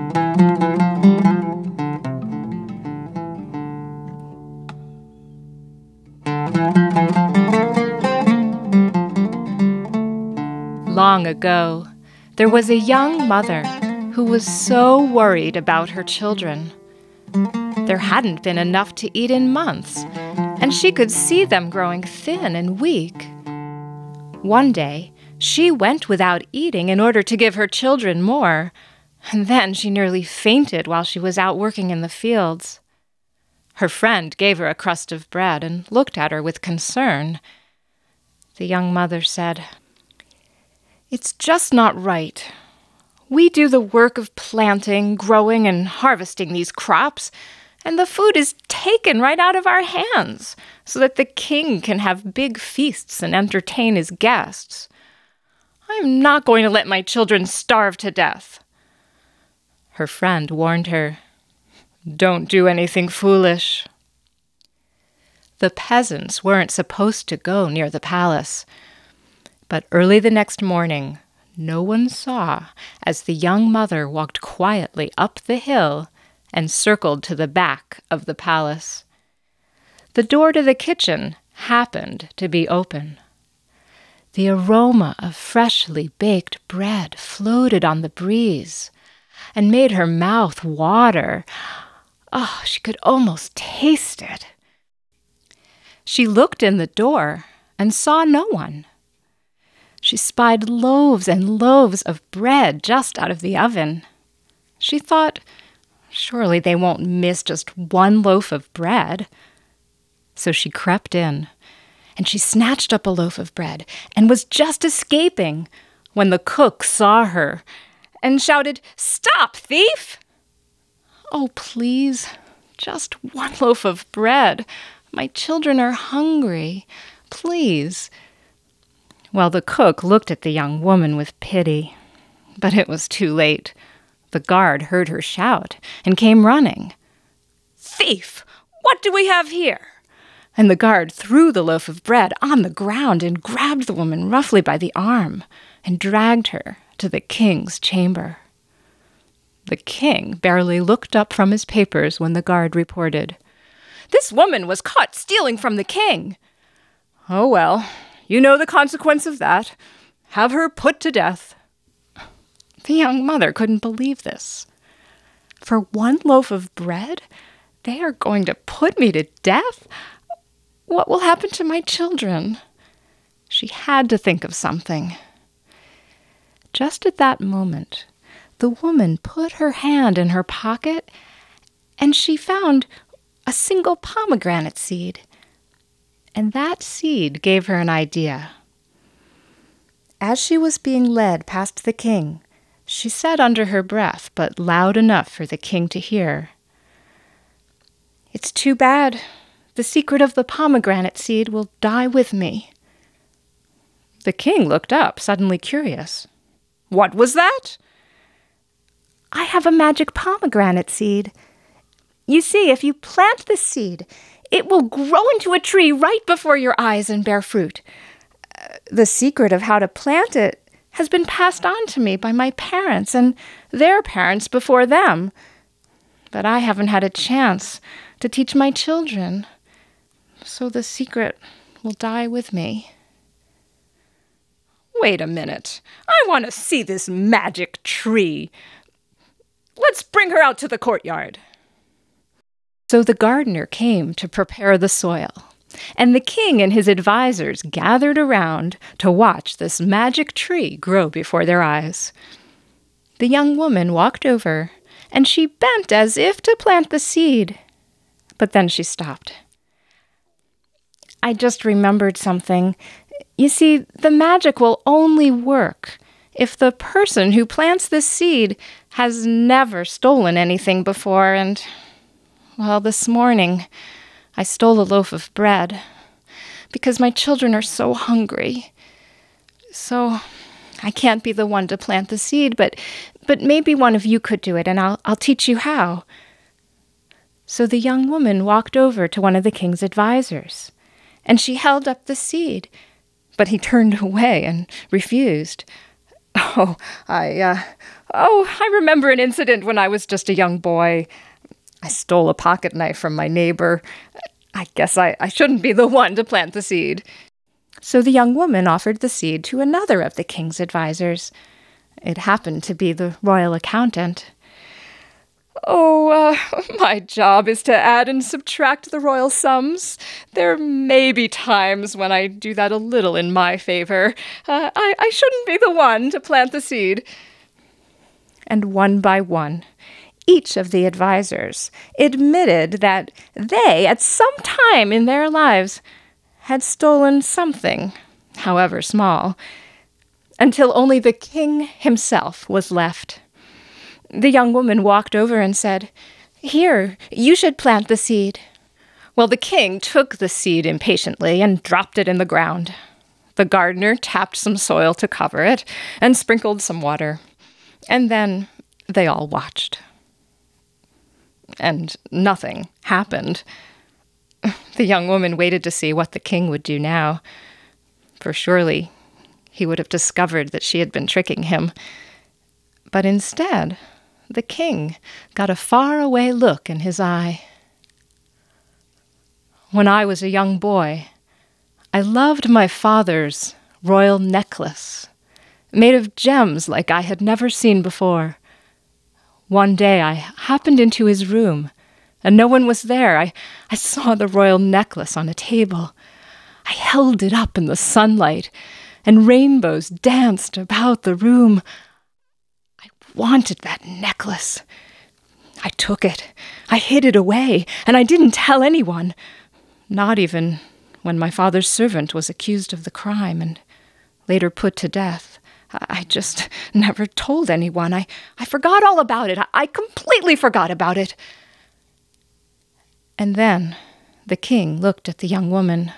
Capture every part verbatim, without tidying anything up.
Long ago, there was a young mother who was so worried about her children. There hadn't been enough to eat in months, and she could see them growing thin and weak. One day, she went without eating in order to give her children more, and then she nearly fainted while she was out working in the fields. Her friend gave her a crust of bread and looked at her with concern. The young mother said, "It's just not right. We do the work of planting, growing, and harvesting these crops, and the food is taken right out of our hands so that the king can have big feasts and entertain his guests. I'm not going to let my children starve to death." Her friend warned her, "Don't do anything foolish." The peasants weren't supposed to go near the palace. But early the next morning, no one saw as the young mother walked quietly up the hill and circled to the back of the palace. The door to the kitchen happened to be open. The aroma of freshly baked bread floated on the breeze and made her mouth water. Oh, she could almost taste it. She looked in the door and saw no one. She spied loaves and loaves of bread just out of the oven. She thought, surely they won't miss just one loaf of bread. So she crept in, and she snatched up a loaf of bread and was just escaping when the cook saw her and shouted, "Stop, thief!" "Oh, please, just one loaf of bread. My children are hungry. Please." Well, the cook looked at the young woman with pity, but it was too late. The guard heard her shout and came running. "Thief! What do we have here?" And the guard threw the loaf of bread on the ground and grabbed the woman roughly by the arm and dragged her to the king's chamber. The king barely looked up from his papers when the guard reported, "This woman was caught stealing from the king." "Oh, well, you know the consequence of that. Have her put to death." The young mother couldn't believe this. For one loaf of bread, they are going to put me to death? What will happen to my children? She had to think of something. Just at that moment, the woman put her hand in her pocket, and she found a single pomegranate seed. And that seed gave her an idea. As she was being led past the king, she said under her breath, but loud enough for the king to hear, "It's too bad. The secret of the pomegranate seed will die with me." The king looked up, suddenly curious. "What was that?" "I have a magic pomegranate seed. You see, if you plant the seed, it will grow into a tree right before your eyes and bear fruit. Uh, the secret of how to plant it has been passed on to me by my parents and their parents before them. But I haven't had a chance to teach my children, so the secret will die with me." "Wait a minute. I want to see this magic tree. Let's bring her out to the courtyard." So the gardener came to prepare the soil, and the king and his advisors gathered around to watch this magic tree grow before their eyes. The young woman walked over, and she bent as if to plant the seed, but then she stopped. "I just remembered something. You see, the magic will only work if the person who plants this seed has never stolen anything before, and, well, this morning I stole a loaf of bread because my children are so hungry. So I can't be the one to plant the seed, but but maybe one of you could do it, and I'll I'll teach you how." So the young woman walked over to one of the king's advisors, and she held up the seed, but he turned away and refused. Oh, I, uh, oh, I remember an incident when I was just a young boy. I stole a pocket knife from my neighbor. I guess I, I shouldn't be the one to plant the seed. So the young woman offered the seed to another of the king's advisors. It happened to be the royal accountant. Oh, uh, my job is to add and subtract the royal sums. There may be times when I do that a little in my favor. Uh, I, I shouldn't be the one to plant the seed. And one by one, each of the advisors admitted that they, at some time in their lives, had stolen something, however small, until only the king himself was left. The young woman walked over and said, "Here, you should plant the seed." Well, the king took the seed impatiently and dropped it in the ground. The gardener tapped some soil to cover it and sprinkled some water. And then they all watched. And nothing happened. The young woman waited to see what the king would do now, for surely he would have discovered that she had been tricking him. But instead, the king got a faraway look in his eye. When I was a young boy, I loved my father's royal necklace, made of gems like I had never seen before. One day I happened into his room, and no one was there. I, I saw the royal necklace on a table. I held it up in the sunlight, and rainbows danced about the room. I wanted that necklace. I took it. I hid it away, and I didn't tell anyone, not even when my father's servant was accused of the crime and later put to death. I just never told anyone. I, I forgot all about it. I, I completely forgot about it. And then the king looked at the young woman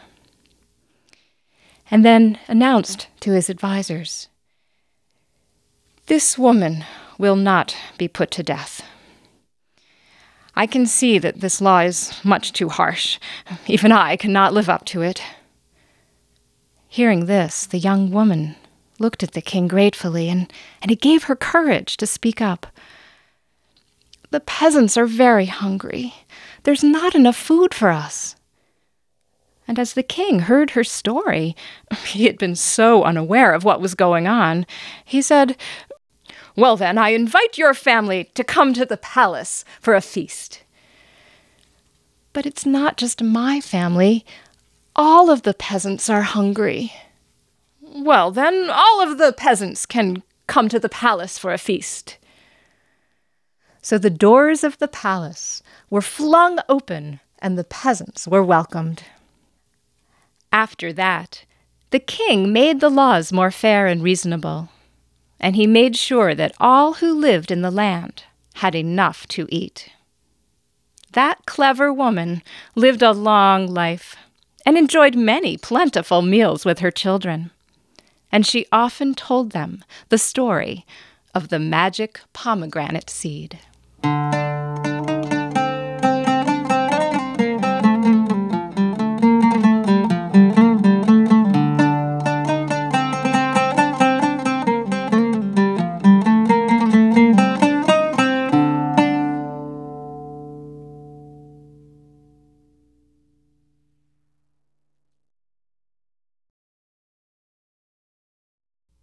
and then announced to his advisors, "This woman will not be put to death. I can see that this law is much too harsh. Even I cannot live up to it." Hearing this, the young woman looked at the king gratefully, and, and it gave her courage to speak up. "The peasants are very hungry. There's not enough food for us." And as the king heard her story, he had been so unaware of what was going on, he said, "Well then, I invite your family to come to the palace for a feast." "But it's not just my family. All of the peasants are hungry." "Well then, all of the peasants can come to the palace for a feast." So the doors of the palace were flung open, and the peasants were welcomed. After that, the king made the laws more fair and reasonable, and he made sure that all who lived in the land had enough to eat. That clever woman lived a long life and enjoyed many plentiful meals with her children, and she often told them the story of the magic pomegranate seed.